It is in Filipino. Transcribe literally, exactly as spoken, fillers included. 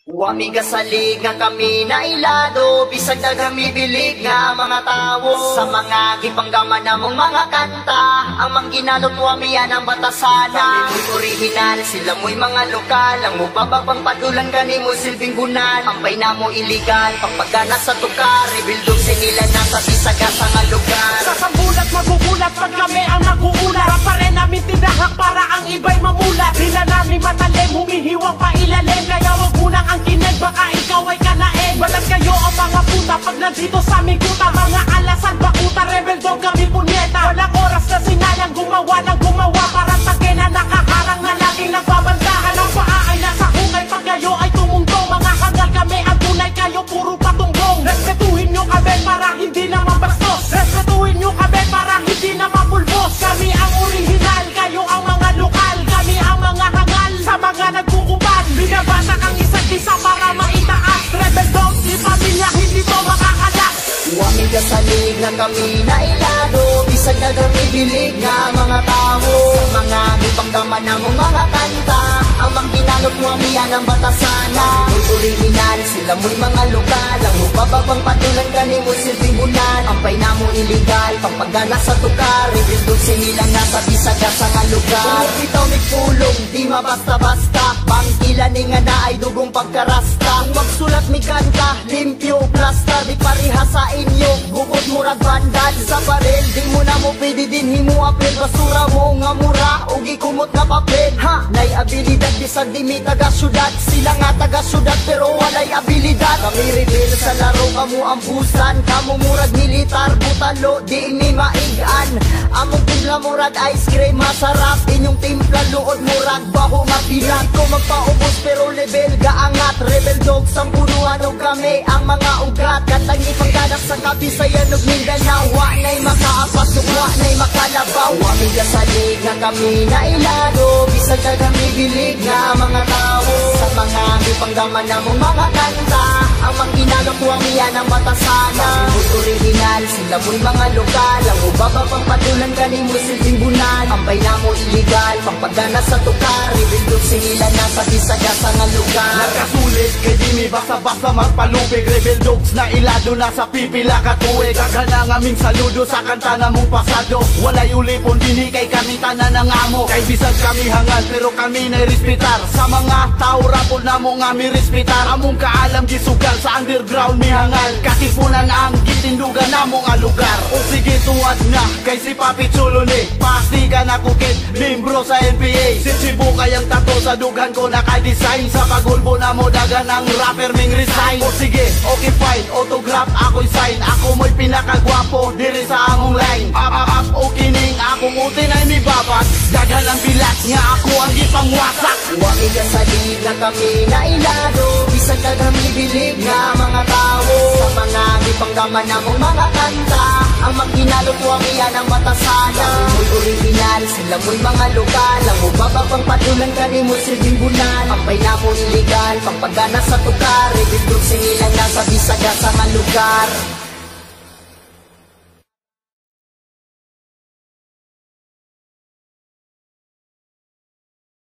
Wamiga salig nga kami na ilado, bisag na gamibilig nga mga tao. Sa mga gipanggaman namong mga kanta, ang mangginanot wami yan ang batasana. Kami mo'y original, sila mo'y mga lokal, ang mupababang padulan gani mo silbing gunan. Ampay na mo iligal, pagpagana sa tukar, rebildog sinila na sa bisaga sa nga lugar. Sa sambulat magugulat pag kami ang naguulat, pa rin namin tinahak para ang iba'y mamulat. Sila namin matalim, humihiwang pa ilalim, kaya wag munang ang kinig, baka ikaw ay kanain. Balat kayo ang mga puta pag nandito sa aming kuta, mga alasan bakuta, rebel dog kami punyeta. Walang oras na sinayang gumawa ng gumawa, parang take na nakaharang na laging nagbabandahan. Ang paa ay nasa hukay pag kayo ay tumungtong, mga hangal kami ang tunay, kayo puro patunggong. Respetuhin nyo kami para hindi na mabastos, respetuhin nyo kami para hindi na mapulbos. Kami ang original, kayo ang mga lokal, kami ang mga hangal sa mga nagkukupan. Binabatak ang isa't isa para maitaas, rebel dog, di pamilya, hindi to makakalas. Wamiga salig nga kami na ilado, bisag na gamibilig nga mga tao. Sa mga gipanggaman namong mga kanta, ang mangginanot wami yan ang batasana. Mo'y original, sila mo'y mga lokal, ang mupababang patulan gani mo silbing bulan. Ampay na mo iligal, pagpagana sa tukar, rebildog sinilang nasa bisaga sa nga lugar. Kung bitaw may pulong, di mabasta-basta, bangkila ni nga na ay dugong pagkarasta. Kung magsulat mi kanta, limpyo, plasta, di pariha sa inyo, bukod murag bandal sa baril. Di mo na mo pwede din himu apel, basura mo nga mura, ugi kumot na papel. Ha, nay abilidad, bisag di mi taga syudad, sila nga taga syudad pero walay abilidad. Kami rebel sa laro, kamu ang busan, kamu murag militar, butalo, di mi maigan. Among timpla murag ice cream, masarap, inyong timpla luod murag baho mapilat. Ko magpaubos pero level gaangat, rebel dog sampunuan o kami ang mga ugat. Katang ipangganak sa Kabisayan ug Mindanao, wa na'y makaapas ug wa na'y makalabaw. Wamiga salig nga kami na ilado, bisag na gamibilig nga mga tao. Sa mga gipanggaman namong mga kanta, ang mangginanot wami yan ang batasana. Mo'y original, sila mo'y mga lokal, ang ubababang patulan gani mo silbing bunan. Ampay na mo iligal, pagpagana sa tukar, rebildog sinila na sa bisaga sa nga lugar. Nagkasulit kay di mi basta-basta magpalupig, rebel dogs na ilado na sa pipila katuig. Kagana nga aming saludo sa kanta na mong pasado, walay ulipon dini kay kami tanan ng amo. Kay bisag kami hangal pero kami na respetar, sa mga tao rapol na mo nga mi respetar. Among kaalam gisugal sa underground mi hangal, katipunan ang gitindugan na mo nga lugar. O sige tuwad na kay si Papi Chulo ni, pasti ka na kukit, membro sa N P A. Si Chibu kayang tato sa dugan ko naka-design, sa pagulbo na mo dagan ang rapper ming resign. O sige, okay fine, autograph ako'y sign, ako mo'y pinakagwapo diri sa among line. Up up up o kining akong utin ay mi babat, dagan ang bilat nga ako ang gipangwasak. Wamiga salig nga kami na ilado, bisag na gamibilig nga mga tao. Sa mga gipanggaman namong mga kanta, ang mangginanot wami yan ang batasana. Mo'y original, sila mo'y mga lokal, ang mubababang patulan gani mo silbing bulan. Ampay na mo iligal, pagpagana sa tukar, rebildog sinilang nasa bisaga sa nga lugar.